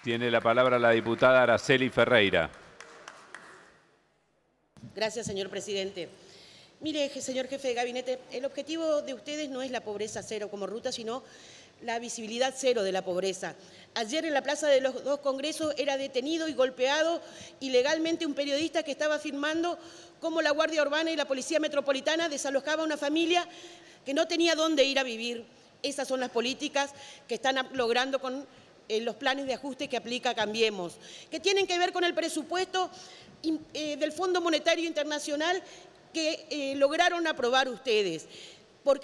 Tiene la palabra la diputada Araceli Ferreira. Gracias, señor presidente. Mire, señor jefe de gabinete, el objetivo de ustedes no es la pobreza cero como ruta, sino la visibilidad cero de la pobreza. Ayer en la Plaza de los Dos Congresos era detenido y golpeado ilegalmente un periodista que estaba afirmando cómo la Guardia Urbana y la Policía Metropolitana desalojaba a una familia que no tenía dónde ir a vivir. Esas son las políticas que están logrando con los planes de ajuste que aplica Cambiemos, que tienen que ver con el presupuesto del Fondo Monetario Internacional que lograron aprobar ustedes, porque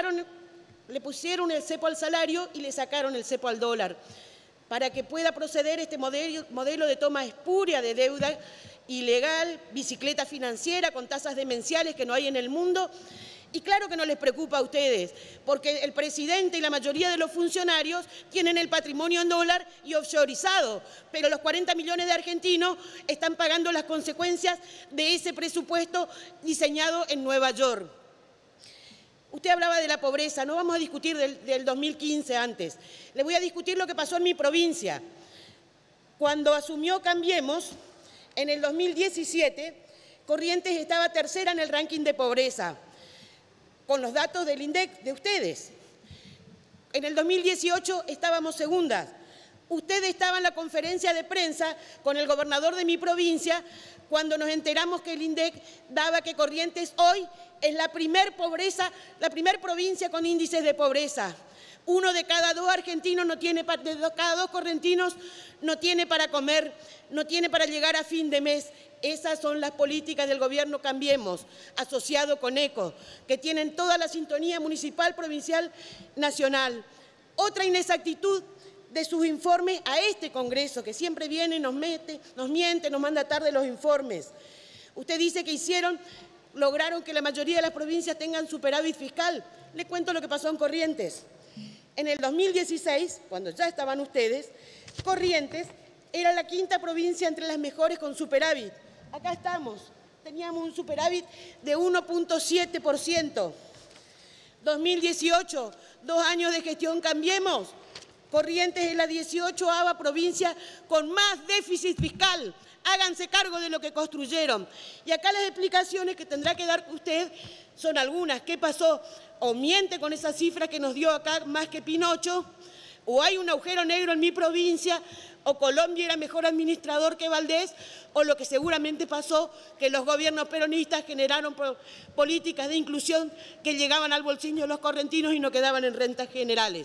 le pusieron el cepo al salario y le sacaron el cepo al dólar, para que pueda proceder este modelo de toma espuria de deuda ilegal, bicicleta financiera con tasas demenciales que no hay en el mundo. Y claro que no les preocupa a ustedes, porque el presidente y la mayoría de los funcionarios tienen el patrimonio en dólar y offshoreizado, pero los 40 millones de argentinos están pagando las consecuencias de ese presupuesto diseñado en Nueva York. Usted hablaba de la pobreza, no vamos a discutir del 2015 antes, le voy a discutir lo que pasó en mi provincia. Cuando asumió Cambiemos, en el 2017, Corrientes estaba tercera en el ranking de pobreza, con los datos del INDEC de ustedes. En el 2018 estábamos segundas. Usted estaba en la conferencia de prensa con el gobernador de mi provincia cuando nos enteramos que el INDEC daba que Corrientes hoy es la primer provincia con índices de pobreza. Uno de cada dos argentinos cada dos correntinos no tiene para comer, no tiene para llegar a fin de mes. Esas son las políticas del gobierno Cambiemos, asociado con ECO, que tienen toda la sintonía municipal, provincial, nacional. Otra inexactitud de sus informes a este Congreso, que siempre viene, nos miente, nos manda tarde los informes. Usted dice que lograron que la mayoría de las provincias tengan superávit fiscal. Le cuento lo que pasó en Corrientes. En el 2016, cuando ya estaban ustedes, Corrientes era la quinta provincia entre las mejores con superávit. Acá estamos, teníamos un superávit de 1.7%. 2018, 2 años de gestión Cambiemos. Corrientes es la 18ª provincia con más déficit fiscal. Háganse cargo de lo que construyeron. Y acá las explicaciones que tendrá que dar usted son algunas. ¿Qué pasó? O miente con esa cifra que nos dio acá más que Pinocho, o hay un agujero negro en mi provincia, o Colombia era mejor administrador que Valdés, o lo que seguramente pasó, que los gobiernos peronistas generaron políticas de inclusión que llegaban al bolsillo de los correntinos y no quedaban en rentas generales.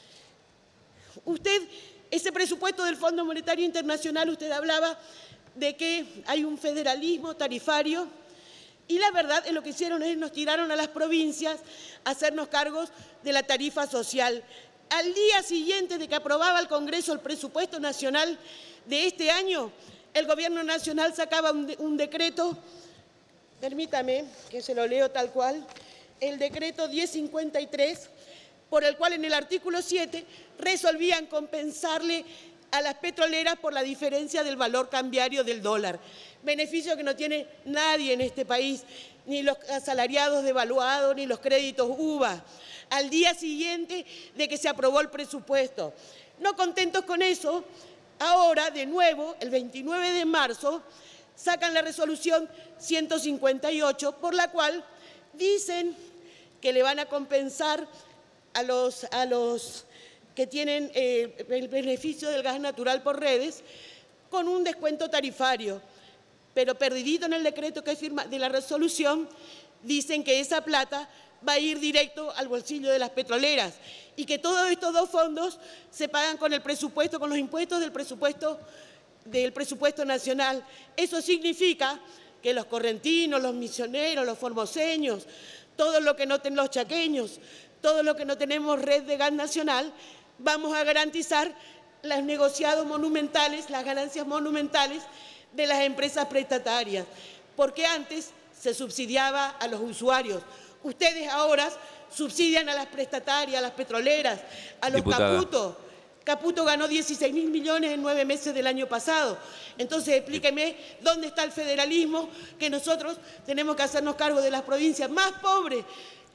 Ese presupuesto del Fondo Monetario Internacional, usted hablaba de que hay un federalismo tarifario y la verdad es lo que hicieron es nos tiraron a las provincias a hacernos cargos de la tarifa social. Al día siguiente de que aprobaba el Congreso el presupuesto nacional de este año, el Gobierno Nacional sacaba un decreto, permítame que se lo leo tal cual, el decreto 1053, por el cual en el artículo 7 resolvían compensarle a las petroleras por la diferencia del valor cambiario del dólar. Beneficio que no tiene nadie en este país, ni los asalariados devaluados, ni los créditos UVA. Al día siguiente de que se aprobó el presupuesto. No contentos con eso, ahora de nuevo, el 29 de marzo, sacan la resolución 158, por la cual dicen que le van a compensar a los que tienen el beneficio del gas natural por redes con un descuento tarifario. Pero perdidito en el decreto que firma de la resolución, dicen que esa plata va a ir directo al bolsillo de las petroleras y que todos estos dos fondos se pagan con el presupuesto, con los impuestos del presupuesto nacional. Eso significa que los correntinos, los misioneros, los formoseños, todo lo que no tenemos, los chaqueños, todo lo que no tenemos red de gas nacional, vamos a garantizar los negociados monumentales, las ganancias monumentales de las empresas prestatarias, porque antes se subsidiaba a los usuarios. Ustedes ahora subsidian a las prestatarias, a las petroleras, a los Caputo. Caputo ganó 16.000 millones en 9 meses del año pasado. Entonces, explíqueme dónde está el federalismo, que nosotros tenemos que hacernos cargo de las provincias más pobres,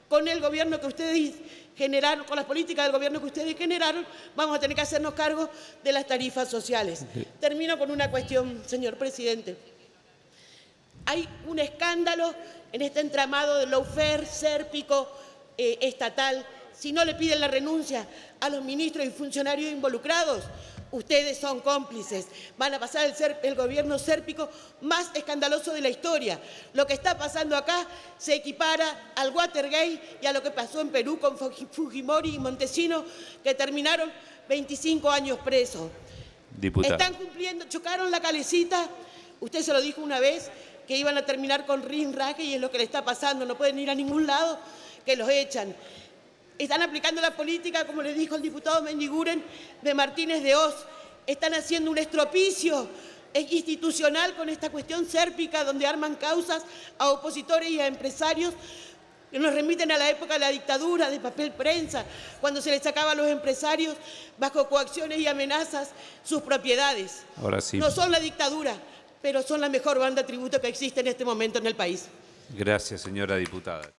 con el gobierno que ustedes generaron, con las políticas del gobierno que ustedes generaron, vamos a tener que hacernos cargo de las tarifas sociales. Termino con una cuestión, señor presidente. Hay un escándalo en este entramado de lawfare, sérpico, estatal. Si no le piden la renuncia a los ministros y funcionarios involucrados, ustedes son cómplices. Van a pasar el gobierno sérpico más escandaloso de la historia. Lo que está pasando acá se equipara al Watergate y a lo que pasó en Perú con Fujimori y Montesinos, que terminaron 25 años presos. Diputada. Están cumpliendo, chocaron la calecita. Usted se lo dijo una vez, que iban a terminar con rinraje, y es lo que le está pasando. No pueden ir a ningún lado, que los echan. Están aplicando la política, como le dijo el diputado Mendiguren, de Martínez de Oz. Están haciendo un estropicio institucional con esta cuestión sérpica, donde arman causas a opositores y a empresarios que nos remiten a la época de la dictadura, de papel prensa, cuando se les sacaba a los empresarios bajo coacciones y amenazas sus propiedades. Ahora sí. No son la dictadura, pero son la mejor banda tributo que existe en este momento en el país. Gracias, señora diputada.